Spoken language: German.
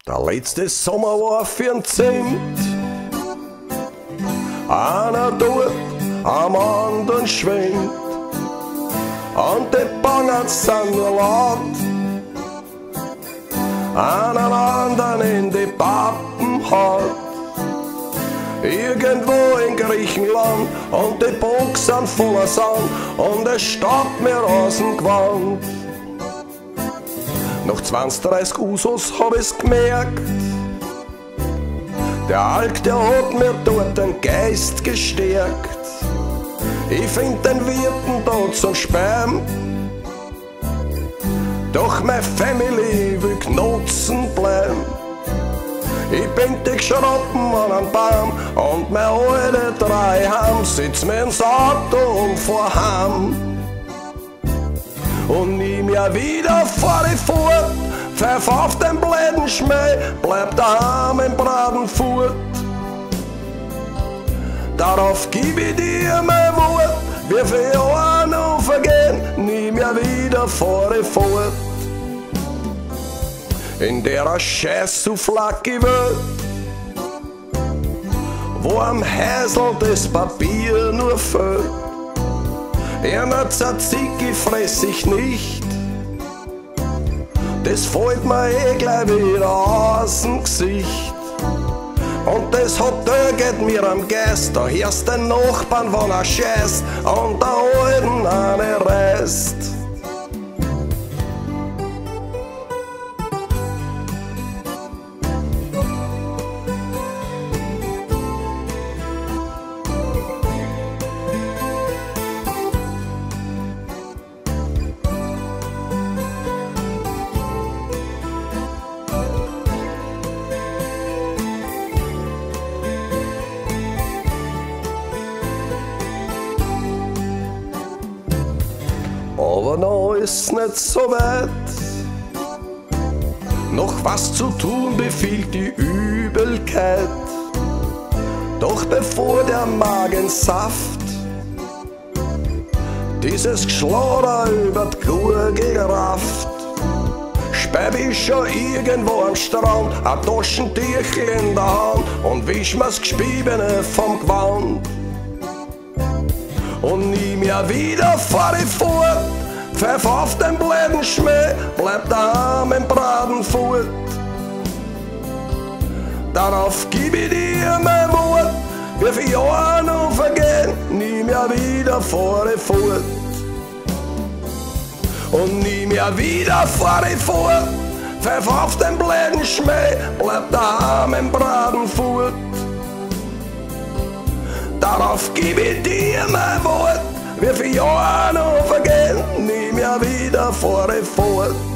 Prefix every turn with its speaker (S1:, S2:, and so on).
S1: Der letzte Sommer war für 'n Zent. Einer dort, am anderen schwenkt. Und die Bangert sind nur laut. Einen anderen in die Pappen hat. Irgendwo in Griechenland und die Burg sind voller Sand und es staubt mir aus dem Gewand. Nach 20, 30 Usos hab ich's gemerkt. Der Alk, der hat mir dort den Geist gestärkt. Ich find den Wirten da zum Speim. Doch meine Family will Knotzen bleiben. Ich bin die Schrappen an einem Baum und meine alte drei Heim sitzt mir ins Auto und fahr heim. Und nie mehr wieder fahr ich fort, pfeif auf den blöden Schmäh, bleib daheim im Bradenfurt. Darauf gib ich dir mein Wort, wie viel Jahre noch vergehen, nie mehr wieder fahr ich fort. In der scheiß Souflaki Welt, wo am Häsel das Papier nur fällt. Einer Tzatziki fress ich nicht, das fällt mir eh gleich wieder aus dem Gesicht. Und das Hotel geht mir am Geist, da hörst den Nachbarn, wann er scheißt, und der Alten eine reißt. Aber noch ist nicht so weit. Noch was zu tun befiehlt die Übelkeit. Doch bevor der Magen saft dieses Geschlauder über die Gurgel rafft, speib ich schon irgendwo am Strand ein Taschentüchel in der Hand und wisch mir's Gespiebene vom Gewand. Und nie mehr wieder fahr ich fort, pfeif auf den blöden Schmäh, bleib daheim im Bradenfurt. Darauf gib ich dir mein Wort, wie viel Jahre noch vergehen, nie mehr wieder fahr ich fort. Und nie mehr wieder fahr ich fort, pfeif auf den blöden Schmäh, bleib daheim im Bradenfurt. Darauf gib ich dir mein Wort, wie viel Jahre noch vergehen, nie mehr wieder fahr ich fort.